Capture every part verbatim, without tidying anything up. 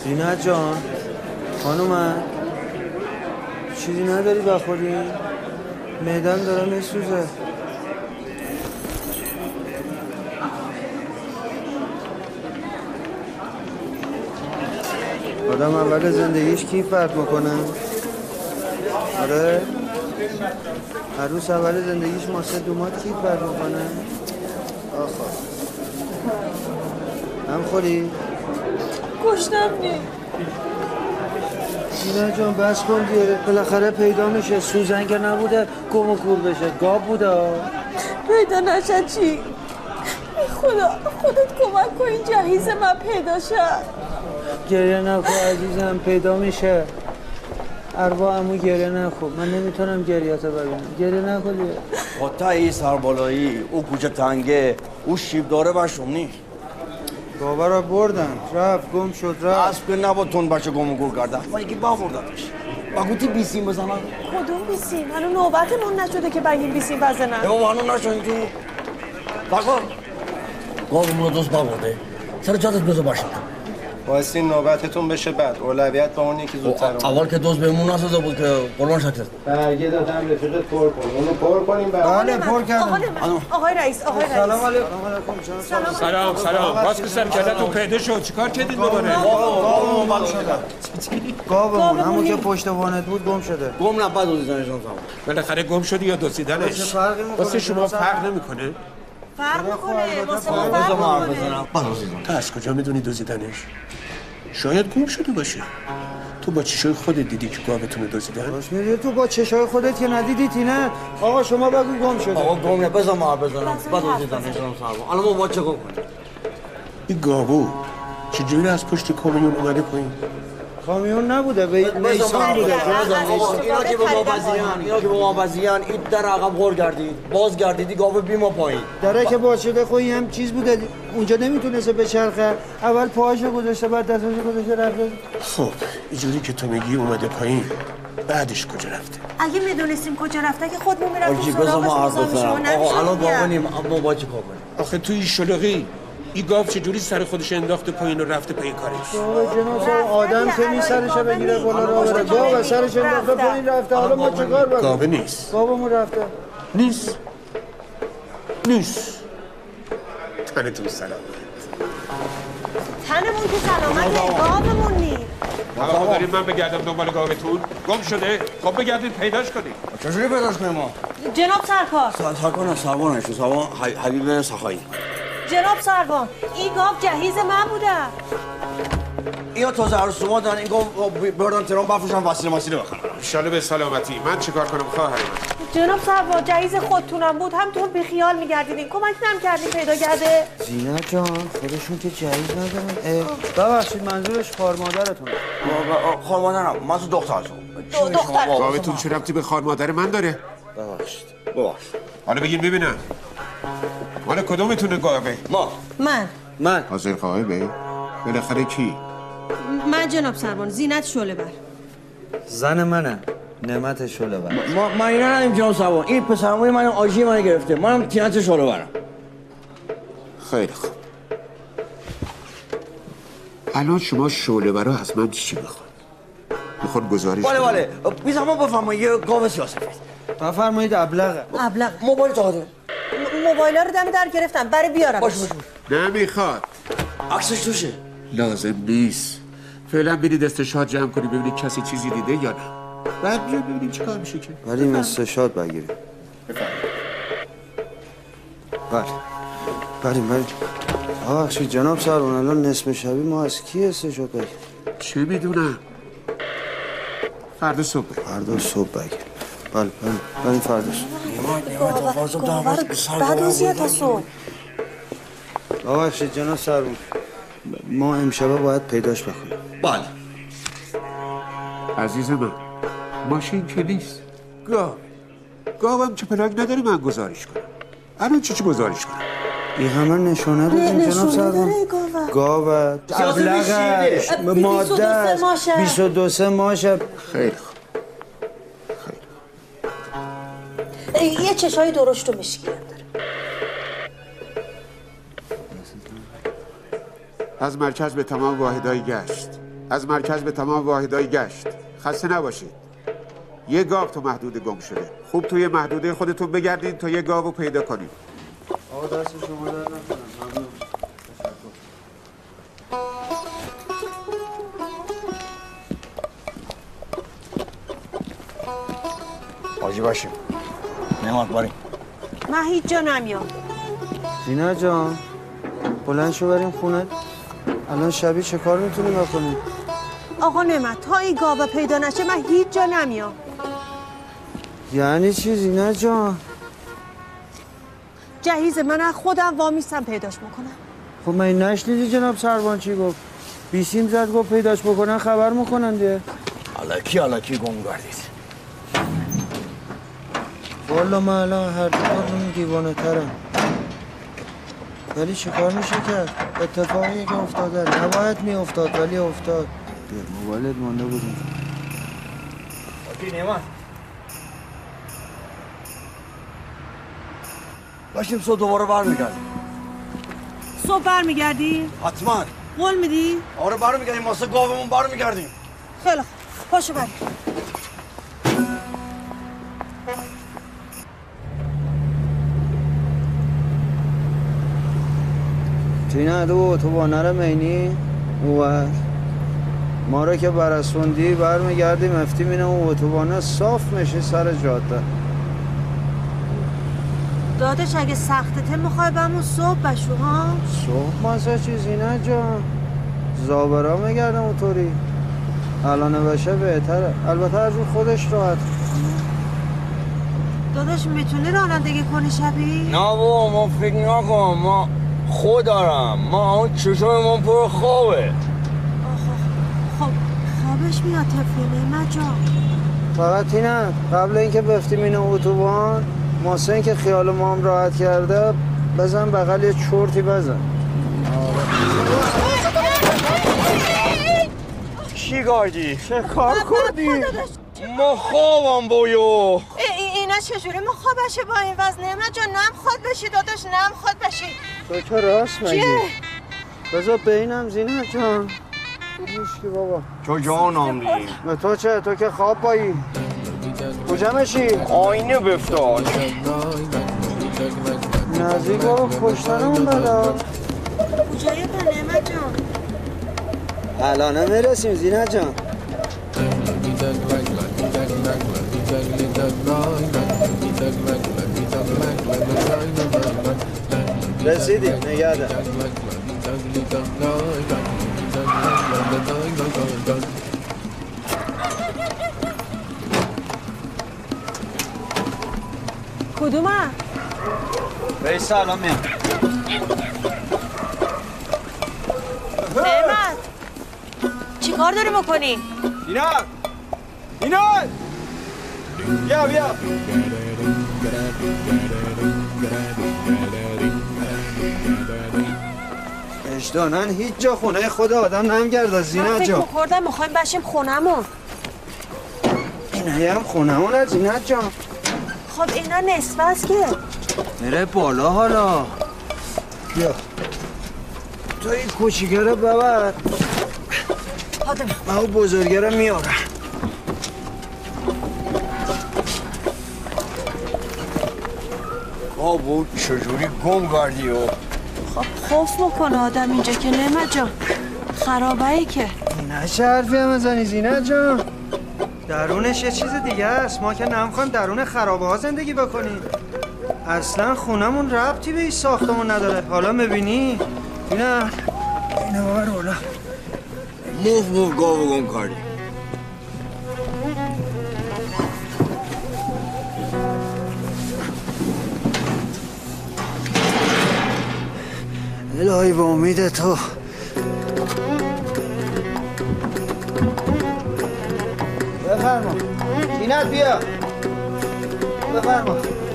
زینت جان خانومم چیزی نداری بخوری؟ معدم داره میسوزه. آدم اول زندگیش کیف فرق میکنه. آره عروس اول زندگیش ماسه دومات کیف فرق میکنه. آخا هم خوری؟ گشتم نی زینت جان بس کن دیگه، بالاخره پیدا میشه. سوزن که نبوده گم و کور بشه، گاب بوده. پیدا نشد چی؟ خدا خودت کمک کن این جهیز من پیدا شد. گریه نکن عزیزم، پیدا میشه. اروا امو گریه نکن، من نمیتونم گریه‌تو ببینم. گریه نکن دیگه. خاطر این سربالایی او کوچه تنگه او شیب داره و شمنی بابا را بردن رفت گم شد رفت. اسب که نباد تون بچه گم و گور کرده و یکی با بردنش بگوتی بیسیم بزنن. کدوم بیسیم؟ هنو نوبتمون نشده که بگیم بیسیم بزنن. اما هنو نشون تو بگو گاومون رو دوست بابرده سر جادت بزا باشید واسه نوبتتون بشه بعد اولویت با اون یکی زودتر. اول که دوست بهمون نسازه بود که قربان شکلت برگه دادم رفیقت پر کن اونو پر کنیم بعد. بله پر کردم. آقای رئیس آقای رئیس سلام علیکم. سلام سلام باز که سر کلتون پیدا شد چیکار کردید دوباره؟ گاومون بلو شده گاومون همون که پشت وانت بود گم شده. گم نه بعد دوزیدنش هم بالاخره گم شدی یا دزدیدنش؟ واسه شما فرق نمیکنه؟ فرق میکنه واسه ما فرق میکنه. تو از کجا میدونی دزدیدنش؟ شاید گم شده باشه. تو با چشای خودت دیدی که گاوتون رو دزدیدن؟ باش میگه تو با چشای خودت که ندیدی نه. آقا شما بگو گم شده. آقا گم نه بزن ما بزنم بعد دوزیدنش هم سر. الان ما با چه گم کنیم؟ این گاوو چجوری از پشت کامیون اومده پایین؟ کامیون نبوده به نیسان بوده. اینا که به ما بزیان اینا که به ما بزیان این در عقب غور گردید باز گردیدی گاو بی ما پایین. دره که باز شده خویی هم چیز بوده اونجا نمیتونسته بچرخه. اول پاهاشو گذاشته بعد دستاشو گذاشته رفته. خب اینجوری که تو میگی اومده پایین بعدش کجا رفته؟ اگه میدونستیم کجا رفته که خودمون میرفتیم آجی بزن ما عرض بزنم آقا الان گاو نیم اما با چه کار کنیم؟ آخه توی شلوغی این گاو چجوری سر خودش انداخته پایین و رفته پایین کارش؟ جناب آدم که می سرش بگیره بالا را بره. گاو سرش انداخته پایین رفته. حالا ما چیکار بکنیم؟ گاو نیست. گاومون رفته. نیست. نیست. تنتون سلامت. تنمون که سلامته گاومون نیست. آقا دارید من بگردم دنبال گاوتون؟ گم شده؟ خب بگردید پیداش کنید. چجوری پیداش کنیم ما؟ جناب سرکار. سرکار نه سروان نشو سروان حبیب سخایی. جناب سروان این گاو جهیز من بوده. اینا تازه عروس ما دارن این گاو بردن تهران بفروشن وسیله مسیله بخرن. انشالله به سلامتی. من چیکار کنم خواهر من؟ جناب سروان جهیز خودتونم بود همتون بی خیال میگردیدین کمک نمی‌کردین پیدا کرده. زینت جان خودشون که جهیز ندارن. ببخشید منظورش خار مادرتونه. خار مادرم من تو دخترتون. دختر. گاوتون چه ربطی به خار مادر من داره؟ ببخشید. ببخشید. حالا بگین ببینم. مال کدومتونه گاوه؟ ما. من. من. حاضر قائبه؟ بالاخره کی؟ من جناب سروان زینت شعله بر. زن منه. نعمت شعله بر. ما ما اینا ندیم جناب سروان. این پسرموی منم آژی من گرفته. منم تینت شعله برم. خیلی خوب. الان شما شعله برا از من چی میخواد؟ میخواد گزارش بله بله. بیز ما بفرمایید یه گاو سیاست. بفرمایید ابلغه. ابلغ. موبایل داده. موبایل رو دم در گرفتم برای بیارم. باش باش. نمیخواد. عکسش توشه. لازم نیست. فعلا برید استشهاد جمع کنی ببینید کسی چیزی دیده یا نه. بعد بیا ببینیم چی کار میشه که. بریم استشهاد بگیریم. بله. بریم بریم. ببخشید جناب سروان الان نصف شبی ما از کی استشهاد بگیریم؟ چه میدونم. فردا صبح. فردا صبح بگیریم. بله بریم بریم فردا صبح. بعد روزیه تا صبح. ببخشید جناب سروان ما امشبه باید پیداش بکنیم. بله. عزیز من ماشین که نیست. گاو. گاوم که پلاک نداره من گزارش کنم. الان چی چی گزارش کنم؟ این همه نشونه بدیم جناب سروان. گاوه ابلغه ماده بیست و دو سه ماشه. خیلی خوب. خیلی یه چشای درشت و مشکی هم داره. از مرکز به تمام واحدهای گشت. از مرکز به تمام واحدهای گشت. خسته نباشید. یه گاو تو محدوده گم شده. خوب توی محدوده خودتون بگردین تا یه گاو رو پیدا کنید. آقا دست شما در نکنم. ممنون. حاجی باشیم. نعمت باریم. من هیچ جا نمیام. زینت جان بلند شو بریم خونه. الان شبی چه کار میتونیم بکنیم؟ آقا نعمت تا این گاوه پیدا نشه من هیچ جا نمیام. یعنی چی زینت جان؟ جهیز من از خودم وامیستم پیداش بکنم. خب من نشنیدی جناب سروان چی گفت؟ بیسیم زد گفت پیداش بکنن خبر میکنن دیگه. الکی الکی گم گردید. والا من الان هر دو کارمون دیوانه ترم. ولی چه کار میشه کرد؟ اتفاقی که افتاده نباید میافتاد ولی افتاد. بیا موبایلت مونده بودیم. حاجی نعمت. باشیم صبح دوباره برمیگردیم. صبح برمیگردی؟ حتما. قول میدی؟ آره برمیگردیم واسه گاومون برمیگردیم. خیلی خوب. پاشو بریم. تینه دو تو با نره مینی اوور ما رو که برسوندی برمیگردیم افتی مینه اون اتوبانه صاف میشه سر جاده. دادش اگه سختته میخوای بمون صبح بشو ها؟ صبح ماسه چیزی نه جان زابرا میگردم اونطوری الان بشه بهتره. البته از اون خودش راحت. دادش میتونی رانندگی کنی شبی؟ نه بابا ما فکر نکنم ما خود دارم ما اون چشم ما پر خوابه. خب خوابش میاد طفلی نعمت جان. فقط اینه قبل اینکه بفتیم این اتوبان ماسه این که خیال ما هم راحت کرده بزن بغل یه چرتی بزن. چی گردی؟ چه کار کردی؟ ما خوابم بایو. ای اینا چجوری مخواب بشه با این وزن نعمت جان؟ نم خود بشی داداش نم خود بشی. تو که راست میگی. چیه؟ بذار بینم زینت جان. نیشکی بابا. تو جانم دیم. به تو چه؟ تو که خواب بایی. کجا میشی؟ آینه بفتاد. نزدیک بابا کشتنمون بدا. کجایی با نعمت جان؟ الانه میرسیم زینت جان. رسیدیم نگه دار. کدومه؟ بیسته الان میام. نعمت چی کار داری بکنی؟ اینا اینا بیا بیا اجدانن هیچ جا خونه خود آدم نمیگرده زینت من فکر جان. می‌کردم میخوایم بشیم خونمون. اینه هم خونمونه زینت جان. خب اینا نصف است که میره بالا حالا. بیا تو این کوچیکه رو ببر آدم من اون بزرگه رو میارم. بابا چجوری گم گردی و خب خوف میکنه آدم اینجا که نعمت جان خرابه ای که نه چه حرفی هم بزنی زینت جان. درونش یه چیز دیگه است. ما که نمیخوایم درون خرابه ها زندگی بکنیم. اصلا خونمون ربطی به این ساختمون نداره. حالا میبینی؟ اینا اینا بابر حالا موف موف گاو گم کردی. الهی با امید تو. بفرما زینت بیا. بفرما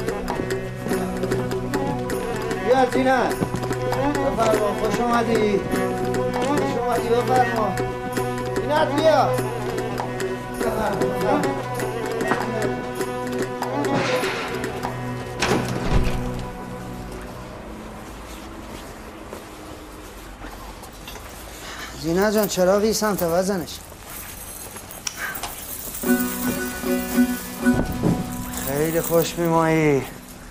بیا زینت. بفرما خوش اومدی. خوش اومدی بفرما زینت بیا. بفرما بفرما. زینه جان چرا بی سمت وزنش؟ خیلی خوش میمایی.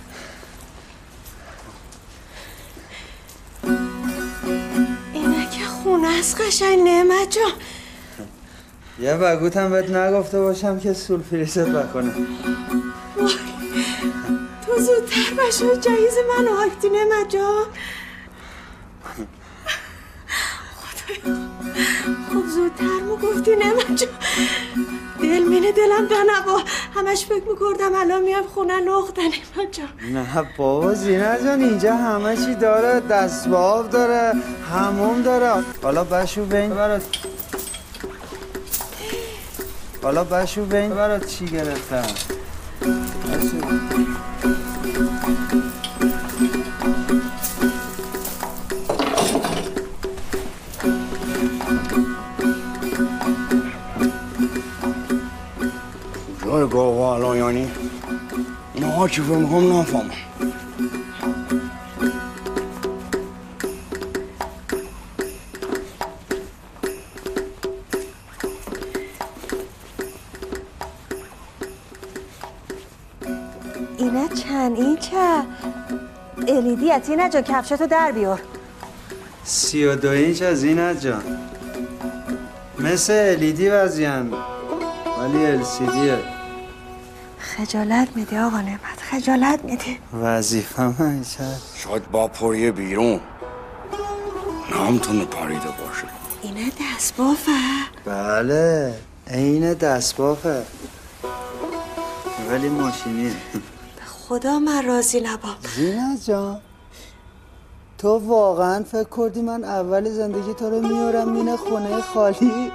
اینه که خونه است قشنگ نعمت جان. یه بگوتم بهت نگفته باشم که سول فریست بکنه. وای تو زودتر بشو جهیز من آکتی نعمت جان. خدایا خب زودتر مو گفتی نعمت جان. دل مینه دلم دنبا همش فکر میکردم الان میام خونه لخته نعمت جان. نه بابا زینه جان اینجا همه چی داره، دستباب داره، حموم داره. حالا بشو بین برات حالا بشو بین برات چی گرفتم. بشو. جای گاوه الان یعنی اینا ها چی فرم هم نفهمم. اینه چند اینچه الیدی از اینه جا کفشتو در بیار. سی و دو اینچ از زینه جان. مثل الیدی وزین ولی ال سی دیه. خجالت میدی آقا نعمت، خجالت میدی. وظیفه من چه؟ شاید با پریه بیرون نامتونه پریده باشه. اینه دستبافه؟ بله عین دستبافه ولی ماشینیه. به خدا من راضی نبام. زینه جان تو واقعا فکر کردی من اول زندگی تو رو میارم مینه خونه خالی؟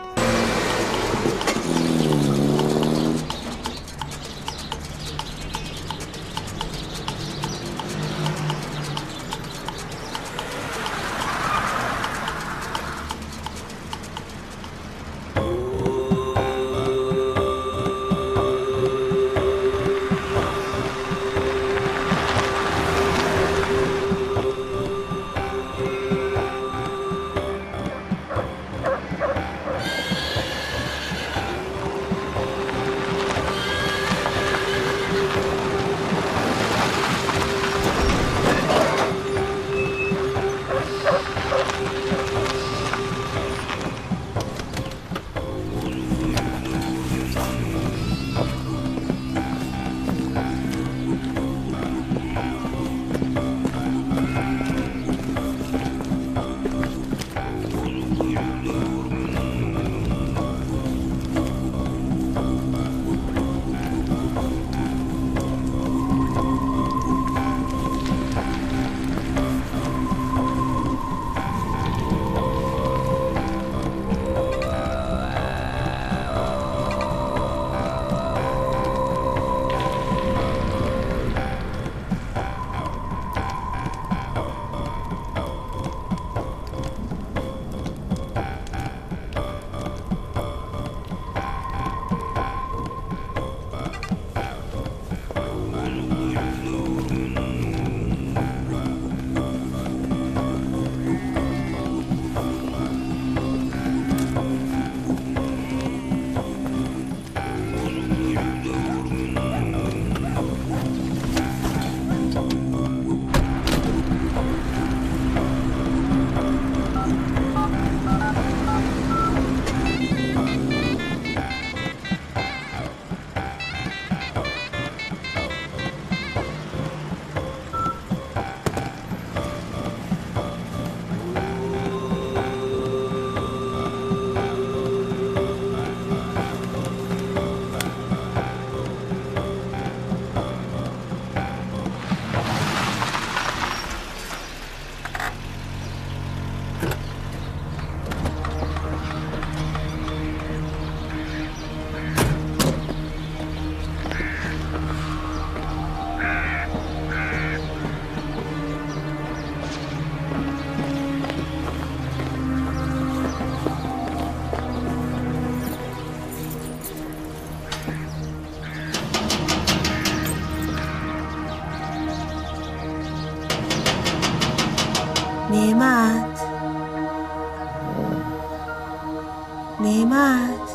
نعمت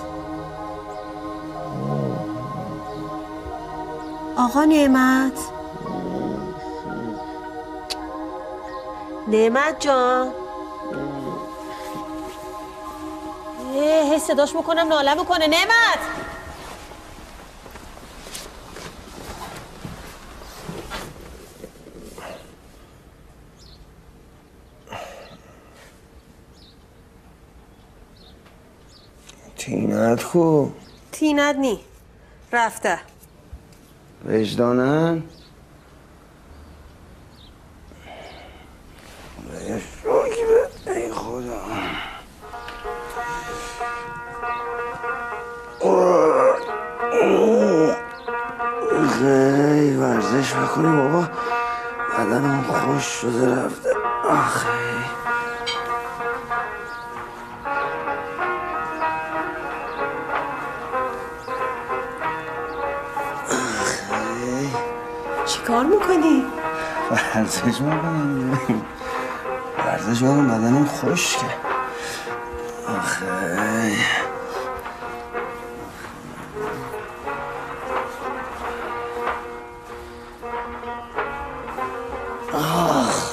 آقا نعمت نعمت جان اه صداش میکنم ناله میکنه. نعمت تینت کو؟ تینت نی رفته. وجدانن؟ ای خدا خیلی ورزش بکنی بابا، بدنم خوش شده رفته. آخه چی کار میکنی؟ ورزش میکنم ورزش بکنم بدنم خشکه. آخه آخ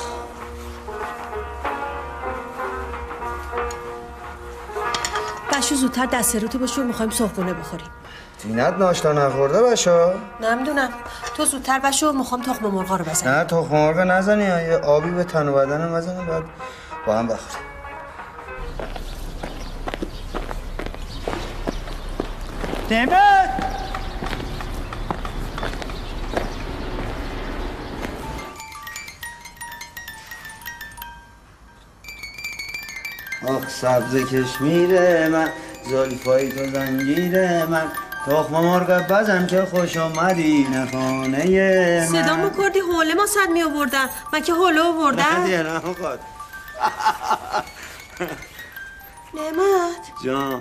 بشو زودتر دست روتو بشو، میخوایم صبحونه بخوریم. تینت ناشتا نخورده باشا؟ نمیدونم، تو زودتر بشو، میخوام تخم مرغا رو بزنیم. نه تخم مرغ نزنی، یه آبی به تن و بدنم بزنیم بعد با هم بخوریم. نعمت آخ سبز کشمیره من، زلفای تو زنجیره من، تخم مرغ بزن که خوش آمدی نخانه من. صدا مو کردی حوله ما صد می آوردن، من که حوله آوردن. نه دیگه نمیخواد. نعمت جان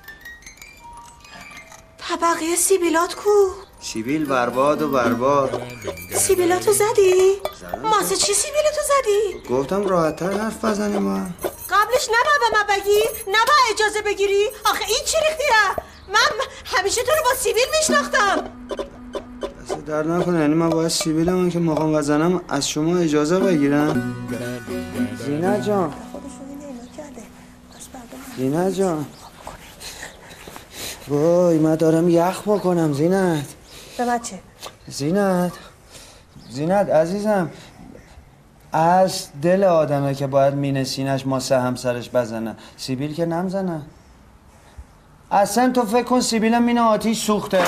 طبقه سیبیلات کو؟ سیبیل برباد و برباد. سیبیلاتو زدی؟ ماسه چی سیبیلاتو زدی؟ گفتم راحت‌تر حرف بزنیم ما. قبلش نباید به من بگی؟ نباید اجازه بگیری؟ آخه این چی ریختیه؟ من همیشه تو رو با سیبیل میشناختم. دست در نکنه، یعنی من باید سیبیلمون که مقام وزنم از شما اجازه بگیرم؟ زینت جان زینت جان وای من دارم یخ بکنم. زینت به من چه؟ زینت زینت عزیزم، از دل آدمه که باید مینه سینش ماسه همسرش بزنه، سیبیل که نمزنه. اصلا تو فکر کن سیبیلم مینه آتیش سوخته.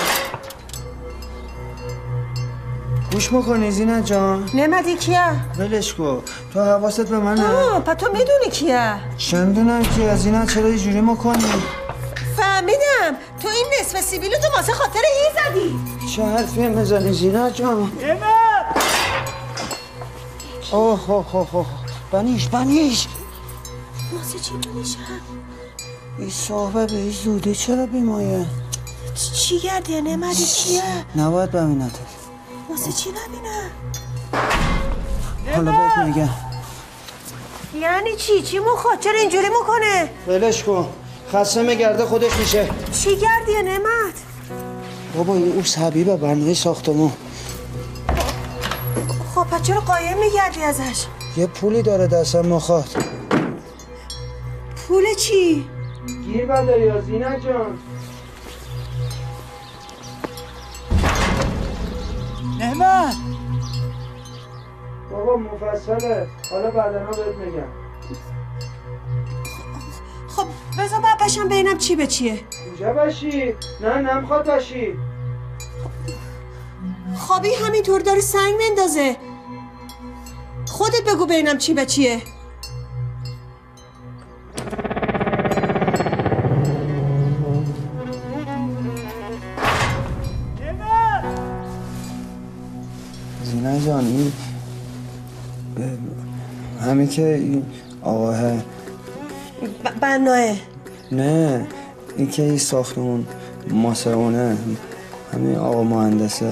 گوش میکنی زینت جان؟ نعمتی کیه؟ ولش کن، تو حواست به منه. آه پا تو میدونی کیه؟ چندونم کیه؟ زینت چرا اینجوری میکنی؟ فهمیدم تو این نصف سیبیلو تو واسه خاطر این زدی. چه حرفی میزنی زینت جان؟ اوه اوه اوه اوه بنیش بنیش واسه چی بنیشم؟ این صحبه به این زودی چرا بیمایه؟ چی گردیه نعمتی کیه؟ نباید ببینتت. واسه چی نبینم؟ حالا بهت میگم. یعنی چی؟ چی میخواد؟ چرا اینجوری میکنه؟ ولش کن، خسته میگرده خودش میشه. چی گردیه نعمت؟ بابا این اوس حبیبه برنامه ساختمون. خب پس چرا قایم میگردی ازش؟ یه پولی داره دستم مخواد. پول چی؟ گیر بده یا زینت جان. نعمت بابا مفصله، حالا بعدنا بهت میگم. خب بذار باید بشم ببینم چی به چیه. کجا باشی؟ نه نمیخواد باشی. خوابی همینطور داره سنگ مندازه. خودت بگو ببینم چی به چیه. زینت جان این همین که این آقاه ب- بناه نه این که این ساختمون ماسهونه، همین آقا مهندسه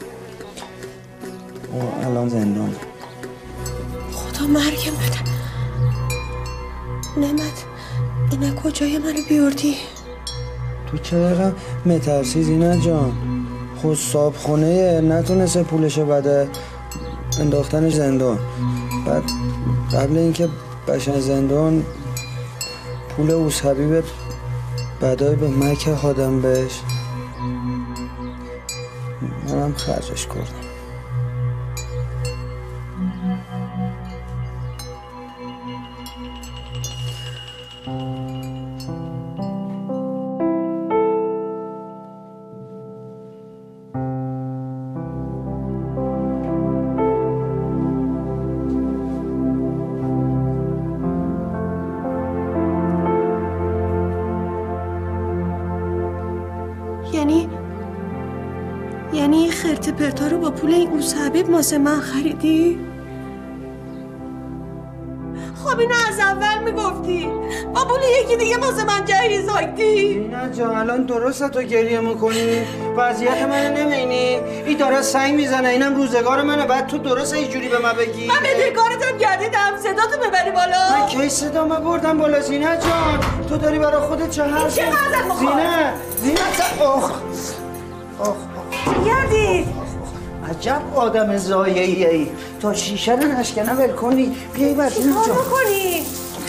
او الان زندان. خدا مرگم بده. نعمت اینا کجای منو بیوردی؟ تو چرا مترسی زینت جان؟ خود صاحب خونه نتونسته پولشو بده، انداختنش زندان. بعد قبل اینکه بشن زندان پول اوس حبیب بدای به مکه خادم بهش، منم خرجش کردم. یعنی یعنی این خرت پرتا رو با پول این اوس حبیب واسه من خریدی؟ خب اینو از اول میگفتی، با پول یکی دیگه واسه من جهیز آکتی. زینت جان الان درسته تو گریه میکنی؟ وضعیت منو نمینی؟ این داره سنگ میزنه، اینم روزگار منه، بعد تو درسته اینجوری به من بگی؟ من بدهکارتم گردیدم، صداتو ببری بالا. من کی صدا ما بردم بالا زینت جان؟ تو داری برای خودت چه حرف؟ چه غزل میخواد؟ زینت زینت اوه اوه گردید عجب آدم زایعی ای، تا شیشه رو نشکنه ول کنی. بیایی بر چی زینت کار جان. میکنی؟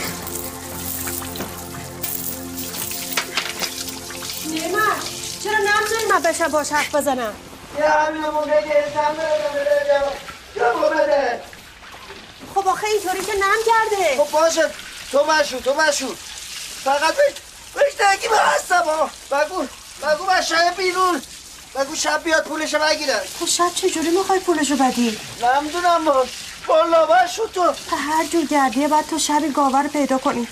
نعمت چرا نمی‌ذاری من بشم باش حرف بزنم؟ یه همین رو بگه زن بده بده بده. خب آخه اینطوری که نم کرده. خب باشه تو بشو تو بشو فقط بش بش نگی من هستم ها. بگو بگو بشای بیرون، بگو شب بیاد پولشو بگیره. خب شب چجوری میخوای پولشو بدی؟ نمیدونم باش بالا بشو تو. تا هر جور گردیه بعد تو شب این گاوه رو پیدا کنی.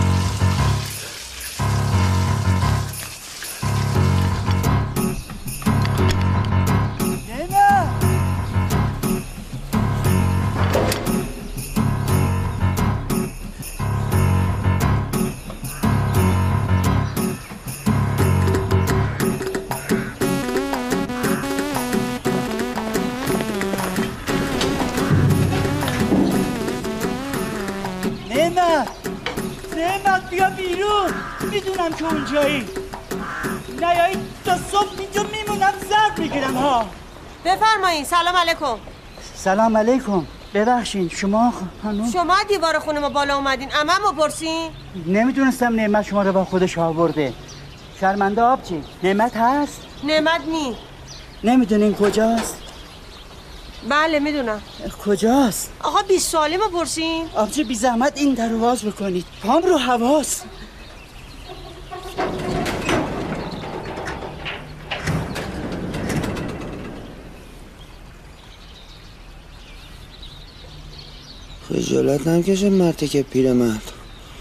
نعمت نعمت بیا بیرون، میدونم که اونجایی، نیایی تا صبح اینجا میمونم زرد میگیرم ها. بفرمایید. سلام علیکم. سلام علیکم. ببخشید شما خانم؟ شما دیوار خونه ما بالا اومدین عممو پرسین؟ نمیدونستم نعمت شما رو با خودش آورده. شرمنده آبجی نعمت هست؟ نعمت نی. نمیدونین کجاست؟ بله میدونم. کجاست؟ آقا بیست سوالی ما پرسین؟ آبجی بی زحمت این در رو باز بکنید، پام رو حواس. خجالت نمیکشه مرتی که پیر مرد.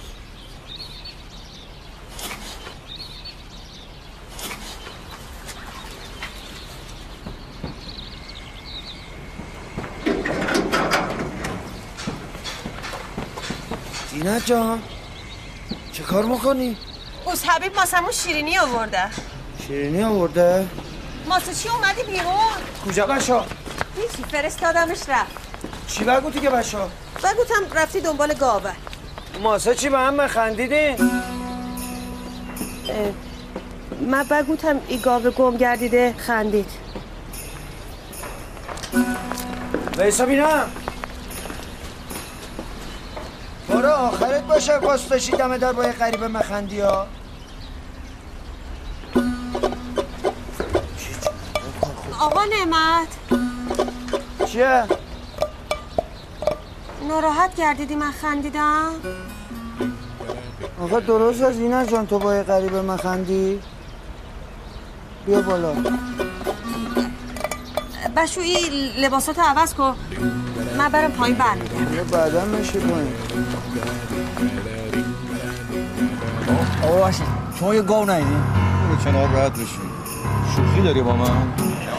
زینت جان چه کار میکنی؟ اوس حبیب ماسمون شیرینی آورده. شیرینی آورده؟ ماسه چی اومدی بیرون؟ کجا بشا؟ هیچی فرستادمش رفت. چی بگو دیگه بشا؟ بگوتم رفتی دنبال گاوه. ماسه چی به هم خندیدین؟ من بگوتم ای گاوه گم گردیده خندید. ویسا بینم برو آخرت باشه پاس داشتی دمه در با یه غریبه مخندی ها. آقا نعمت چیه؟ ناراحت گردیدی من خندیدم؟ آقا درست از اینه جان تو با یه غریبه مخندی؟ بیا بالا. بشو این لباساتو عوض کن من برم پایین برمیگردم. یه بعدم میشه پایین. آقا باشید شما یه گاو نهیدین؟ برو کنار راحت بشین. شوخی داری با من؟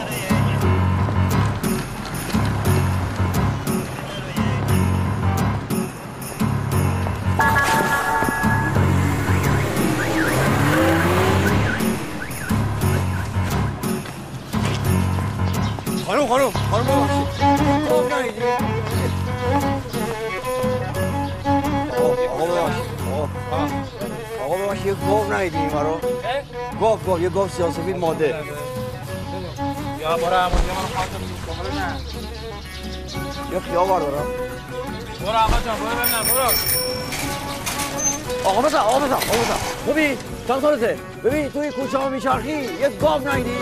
خانم خانم خانم ببخشید گاو نهیدین؟ آقا ببخشید باشه یه گاو ندیدی این رو؟ گاو گاو یه گاو سیاه‌سفید ماده. یا برو همونجا من خواستم دوست نه. یه خیاه بردارم. برو آقا جان برو ببینم برو. آقا بزن آقا بزن آقا بزن. ببین چند سالته؟ ببین توی کوچه ها میچرخی یه گاو ندیدی؟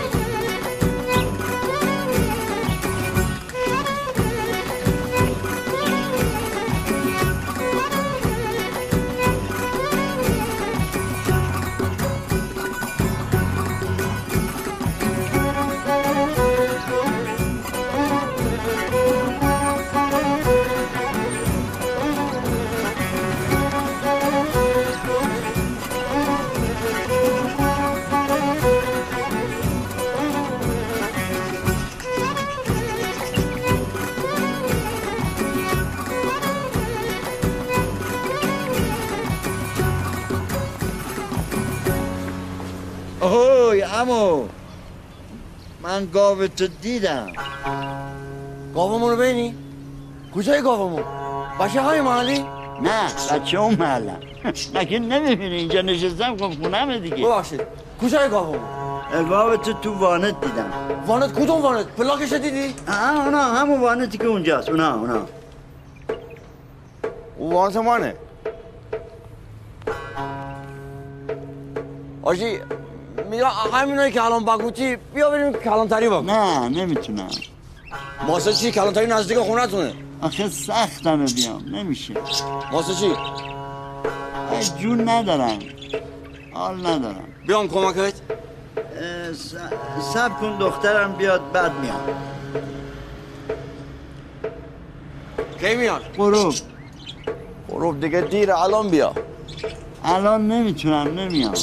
اوه عمو من گاوتو دیدم. گاومون رو ببینی؟ کجای گاومون؟ بچه های محلی؟ نه بچه اون محلم. مگه نمیبینی اینجا نشستم کن خونمه دیگه. ببخشید کجای گاومون؟ گاوتو تو وانت دیدم. وانت کدوم وانت؟ پلاکش دیدی؟ آه اونا همون وانتی که اونجاست. اونا اونا اون وانت مانه. آجی میگه همینایی که الان بگوتی بیا بریم کلانتری بکن. نه نمیتونم. واسه چی؟ کلانتری نزدیک خونه تونه. آخه سختمه بیام نمیشه. واسه چی؟ جون ندارم حال ندارم. بیام کمکت؟ سب کن دخترم بیاد بعد میام. کی میاد؟ غروب. غروب دیگه دیره الان بیا. الان نمیتونم نمیام.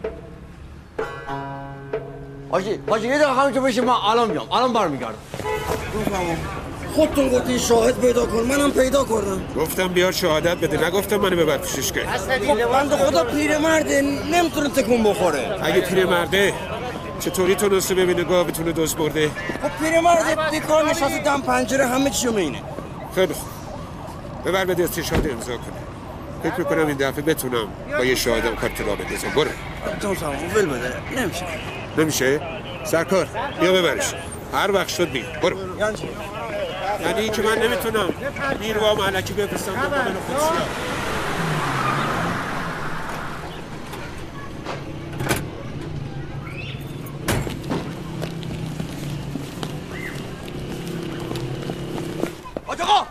حاجی حاجی یه دقیقه همینجا بشین من الان میام الان برمیگردم. خودتون گفتین شاهد پیدا کن منم پیدا کردم. گفتم بیار شهادت بده نگفتم منو ببر پیشش که. بنده خدا پیرمرده نمیتونه تکون بخوره. اگه پیرمرده چطوری تونسته ببینه گاوتون رو دزد برده؟ خب پیرمرده بیکار نشسته دم پنجره همه چیو میبینه. خیلی خوب ببر بده استشهاد امضا کنه. فکر میکنم این دفعه بتونم با یه شاهدم کارت را بندازم. برو جان سلام ول بده نمیشه. نمیشه؟ سرکار بیا ببرش هر وقت شد بیا برو. یعنی چی؟ یعنی این که من نمیتونم نیروا ملکی بفرستم دنبال خودسیا. حاج آقا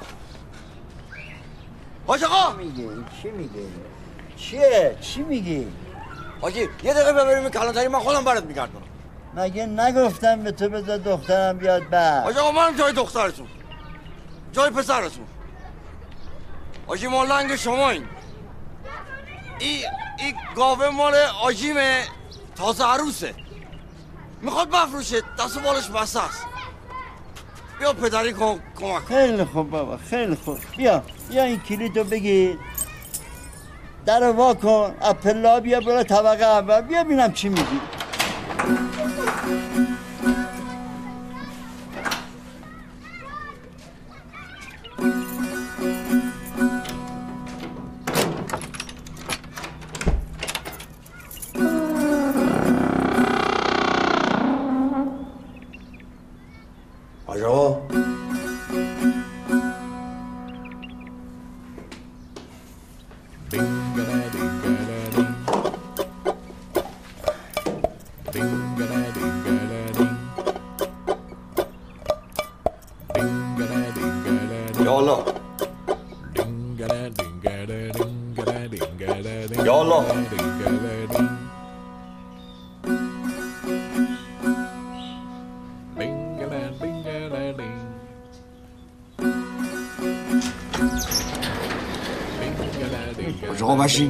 حاج آقا چی میگی؟ چی میگی؟ چیه؟ چی میگی؟ حاجی یه دقیقه ببریم کلانتری من خودم برات میگردم. مگه نگفتم به تو بذار دخترم بیاد بعد؟ حاج آقا من جای دخترتون جای پسرتون. حاجی ما لنگ شما این ای ای گاوه مال آجیمه تازه عروسه میخواد بفروشه دست و بالش بسته است. بیا پدری کن کمک. خیلی خوب بابا خیلی خوب. بیا بیا این کلیدو بگیر در رو وا کن اپلا بیا برو طبقه اول بیا ببینم چی میگی. حاج آقا یا الله یا الله حاج آقا بشین.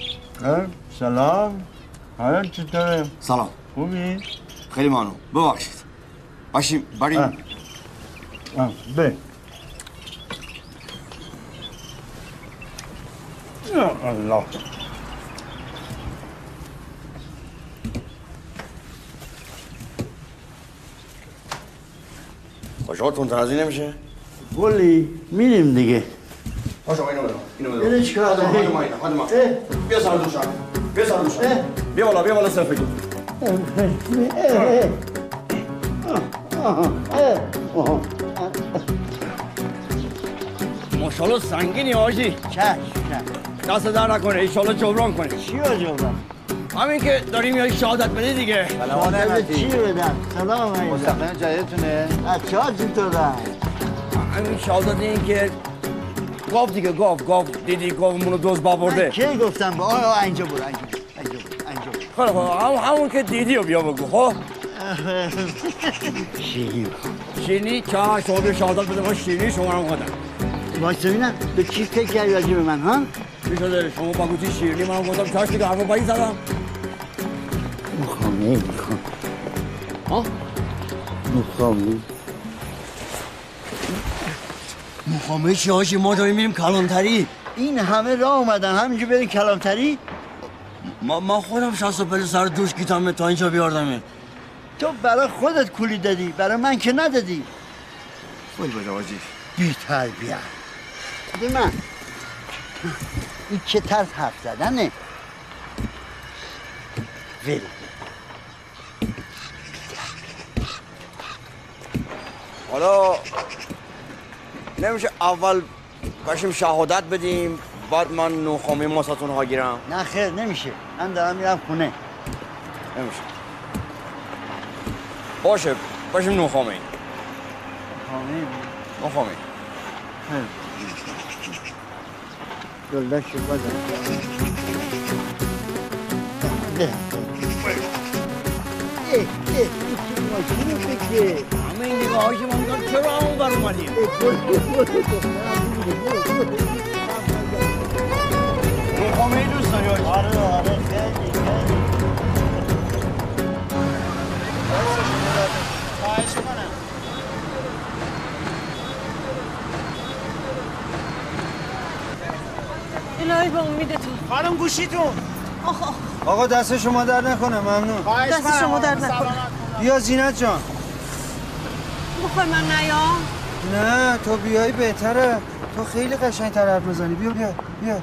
سلام حالت چطوره؟ سلام خوبی؟ خیلی ممنون ببخشید بشین بریم. به یا الله حاج آقا تون تنظیم نمیشه؟ گلی میریم دیگه. حاج آقا اینو بده اینو بده. اینو چیکار داری؟ بیا سر دوشم بیا سالوش بیا بالا بیا بالا صرف بگیر ماشالله سنگینی آجی چش دست در نکنه ایشالله جبران کنه چی رو جبران؟ همین که داریم یا شهادت بده دیگه شهادت چی بدم؟ سلام علیکم مستقیم جایتونه از چه جون تو دارم؟ همین شهادت این که گاو دیگه گاو گاو دیدی گاومونو دوز بابرده کی گفتم با آه اینجا برو اینجا اینجا برو خیلی خوب همون همون که دیدی رو بیا بگو خب شیرینی شیرینی چه شما بیا شهادت بده ما شیرینی شما رو مقدم واسه ببینم به چی فکر کردی راجع به من ها؟ میشده شما با گوشی شیرینی منم گفتم چاش دیگه حرفا بایی زدم مخامی میخوام ها؟ مخامی مخامه چی هاشی ما داریم میریم کلانتری این همه راه اومدن همینجا بریم کلانتری ما ما خودم شصت و پنج سر دوش گیتم تا اینجا بیاردمه تو برای خودت کولی دادی برای من که ندادی وای بده آجی بی تربیت بده من این چه طرز حرف زدنه ولی حالا نمیشه اول باشیم شهادت بدیم بعد من نوخامی ماستون ها گیرم نه خیر نمیشه من دارم میرم خونه نمیشه باشه باشیم نوخامی خانه نوخامی دلده شو بازم ده ای ای این رو بگه همه این نگاه هایی که ما میگم چرا همون بر اومدیم نوخامی دوست داری آجی آره آره خیلی خیلی خواهش کنم الهی به امید تو خانم گوشیتون آخ آخ آقا دست شما در نکنه ممنون دست شما درد نکنه بیا زینت جان بخوای من نیام نه تو بیای بهتره تو خیلی قشنگ تر حرف میزنی بیا بیا بیا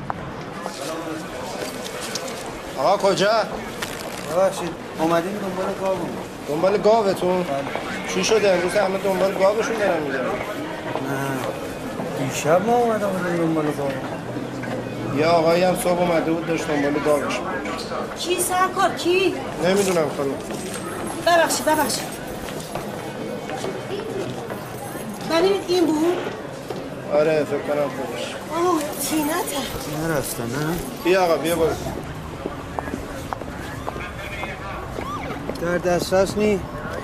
آقا کجا؟ ببخشید اومدیم دنبال گاومون دنبال گاوتون؟ چی شده امروز همه دنبال گاوشون دارن میگن؟ نه دیشب ما اومدم بودیم دنبال گاومون یه آقایی هم صبح اومده بود داشت دنبال گاوش کی سرکار کی نمیدونم خانم ببخشید ببخشید ولی این بود آره فکر کنم خودش آه تینته نرفته نه بیا آقا بیا برو در دسترس نی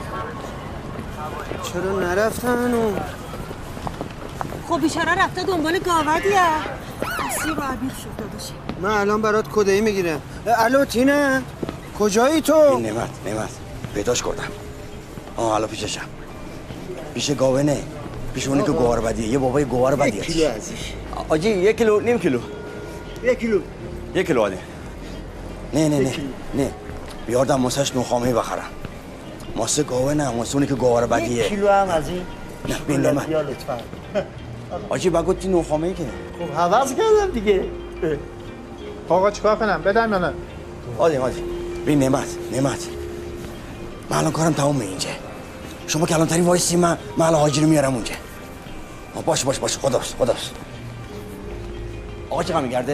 چرا نرفتن و خب بیچاره رفته دنبال گاودیه اسیر و عبیر شده باشه من الان برات کدهی میگیرم الو تینه کجایی تو؟ این نعمت نعمت پیداش کردم آه الان پیششم پیش گاوه نه پیش اونی که گوار بدیه یه بابای گوار بدیه یک کیلو ازش آجی یک کیلو نیم کیلو یک کیلو یک کیلو آده نه نه نه نه بیاردم ماسهش نوخامهی بخرم ماسه گاوه نه ماسه اونی که گوار بدیه یک کیلو هم از این نه بین نعمت یا لطفا آجی بگوتی نوخامهی که خب حوض کردم دیگه آقا چیکار کنم بدم یا نه آده آده بین نعمت نعمت من الان کارم تمومه اینجا شما کلانتری وایسی من من الان حاجی رو میارم اونجا باش باش باش خداحافظ خداحافظ آقا چقدر میگرده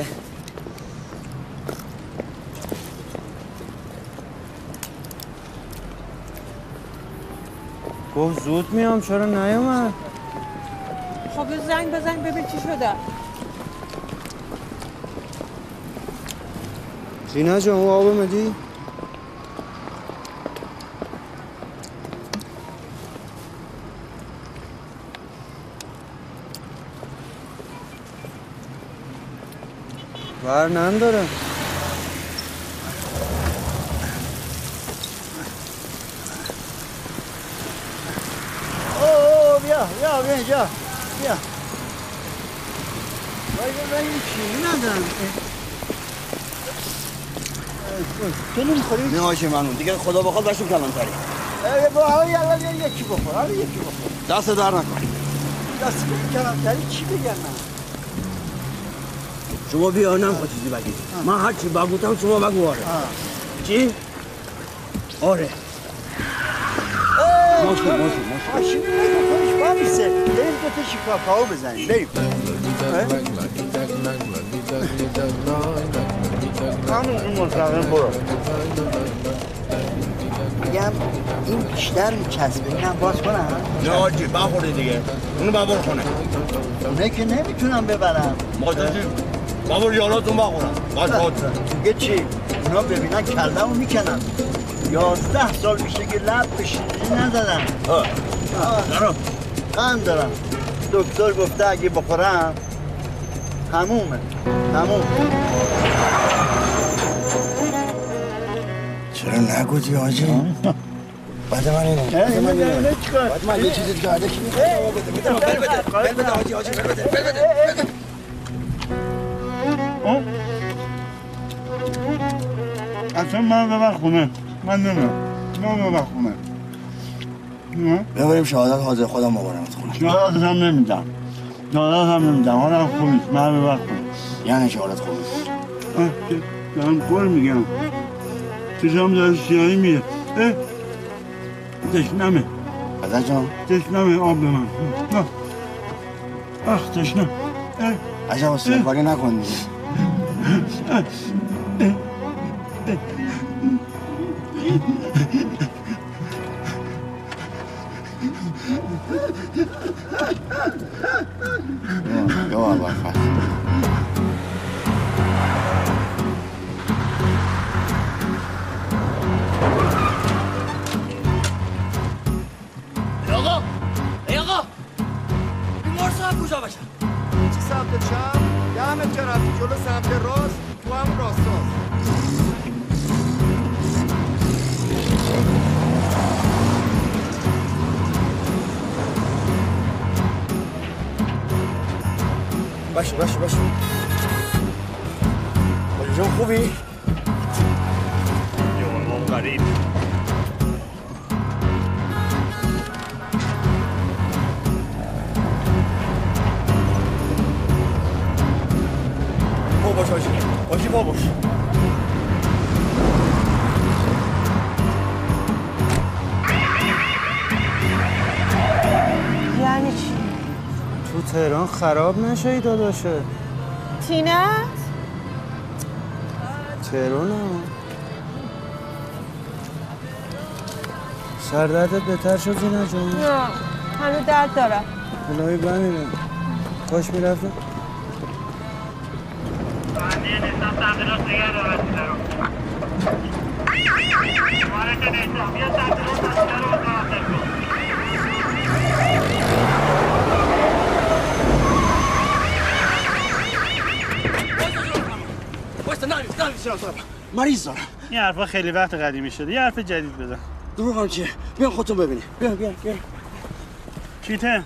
گفت زود میام چرا نیومد خب زنگ بزن ببین چی شده زینه جان اون آب مدی؟ بر نداره اوه بیا بیا بیا اینجا بیا وای وای این چی ندارم تو نمیخوری؟ نه هاشی منون دیگه خدا بخواد باشیم کلانتری با حالا یلا یکی بخور حالا یکی بخور دست در نکن دست کلانتری چی بگم من؟ شما بیا نمیخواد چیزی بگید من هر چی بگوتم شما بگو آره چی؟ آره ماشین ماشین ماشین ماشین با میسه بریم دو تا شیکاکائو بزنیم بریم همون این مطلقه برو میگم این بیشتر میچسبه اینم باز کنم نه آجی بخوره دیگه اونو ببر خونه اونه که نمیتونم ببرم ماداجی ببر یاراتون بخورم باز باز دیگه چی؟ اونا ببینن کلمو میکنن یازده سال میشه که لب به شیرینی نزدن دارم قند دارم دکتر گفته اگه بخورم تمومه تموم چرا نگوتی آجی؟ بعد من اینو بعد من اینو بعد من یه چیزی دیگه عده کی بده بده بده بده آجی آجی بده بده بده اصلا من ببر خونه من نمیم من ببر خونه ببریم شهادت حاضر خودم ببرمت خونه شهادت هم نمیدم شهادت هم نمیدم حالا هم خوبیست من ببر خونه یعنی شهادت خوبی دارم کل میگم چشم داره سیاهی میره تشنمه عزیز جان تشنمه آب به من اخ تشنم عجب سرفاری نکن دیگه یا اول فرد ای آقا ای آقا بیمارستان کجا باشه؟ چی سمت چپ؟ ده متر رفتی جلو سمت راست تو همون راستاست باشه باشه باشه باشه جان خوبی؟ یه امام غریب با باش آجی آجی با باش یعنی چی؟ تو تهران خراب نشایی داداشه تینه؟ تهران هم سردردت بهتر شد زینه جان؟ نه هنو درد دارم الهی بمیرم کاش میرفتم مریض دارم این حرفا خیلی وقت قدیمی شده یه حرف جدید بزن دروغم چیه؟ بیا خودتون ببینی بیا بیا بیا کیته؟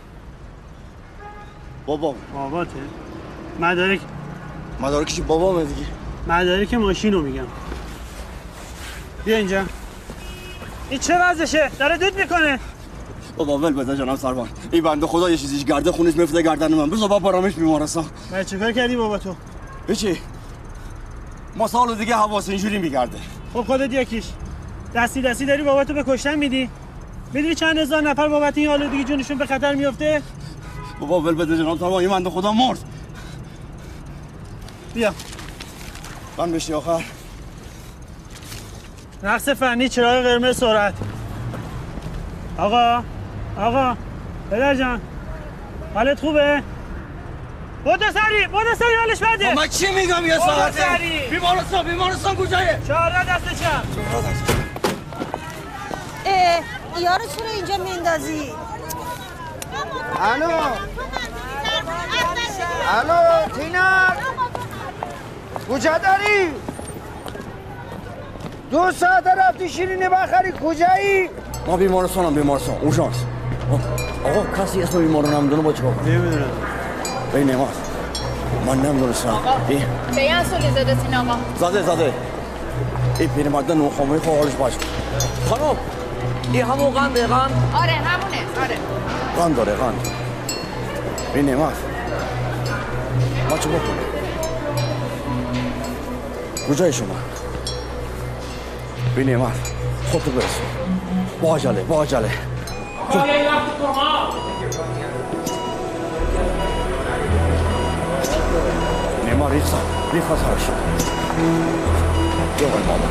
بابام باباته؟ مدارک مدارکش بابامه دیگه مدارک ماشینو میگم بیا اینجا این چه وضعشه؟ داره دود میکنه بابا ول بده جناب سروان این بنده خدا یه چیزیش گرده خونش میفته گردن من بذار بابا برامش بیمارستان من چه کار کردی بابا تو؟ بچی ما سال دیگه حواس اینجوری میگرده خب خودت یکیش دستی دستی داری باباتو به کشتن میدی؟ میدونی چند هزار نفر بابت این آلودگی جونشون به خطر میفته؟ بابا ول بده جناب سروان این بنده خدا مرد بیا من بشی آخر رقص فنی چراغ قرمز سرعت آقا آقا پدر جان حالت خوبه؟ بودو سری بودو سری حالش بده من چی میگم یه ساعته بیمارستان بیمارستان کجایه؟ چهارده دست چپ اه یارو چرا اینجا میندازی؟ الو الو تینا کجا داری؟ دو ساعت رفتی شیرینی بخری کجایی؟ ما بیمارستانم بیمارستان اورژانس آقا کسی اسم بیمارو نمیدونه با چیکار کنه؟ نمیدونم بی نماز من نمیدونستم آقا به یه اصولی زده سین آقا زده زده این پیرمرده نوخامه خواه حالش باش خانم این همون قنده قند؟ آره همونه آره قند داره قند بی نماز ما چه بکنیم؟ کجای شما؟ بی نعمت خودتو برسون با عجله با عجله نعمت ریخ سان ریخ سارش جوان ماما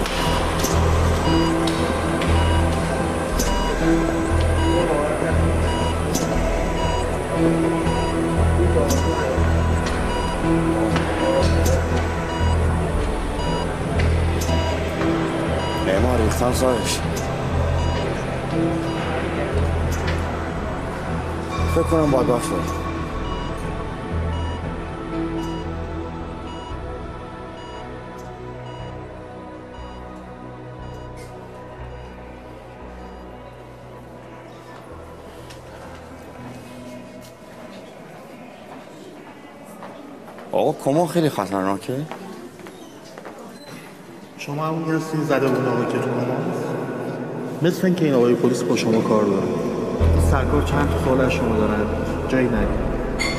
نعمت ریختن سارش فکر کنم باید باش بریم آقا کما خیلی خطرناکه؟ شما همونی هستین زده اون آقای که تو کماست؟ مثل اینکه این آقای پلیس با شما کار داره. این سرکار چند تا سوال از شما دارن، جایی نگید.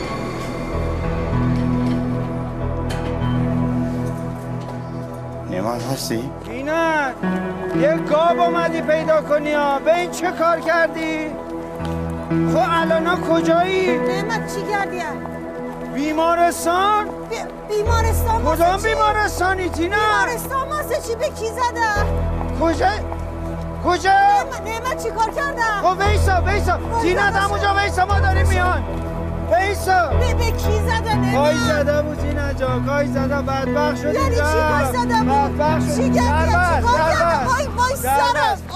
نعمت هستی؟ زینت یه گاب اومدی پیدا کنی ها، به این چه کار کردی؟ خب الانا کجایی؟ نعمت چی کردی؟ بیمارستان؟ بی... بیمارستان واسه کدام چی؟ بیمارستانی تینا؟ بیمارستان واسه چی؟ به کی زده؟ کجا؟ کجا؟ نعمت, نعمت چی کار کردم؟ خب ویسا ویسا زینت همونجا ویسا ما داریم میان ویسا به, به کی زده نعمت؟ کای زده بود زینت جا کای زده بدبخت شدی یعنی چی کای زده بود؟ بدبخت شدی چی کردی؟ چی کار کردم؟ وای وای سرم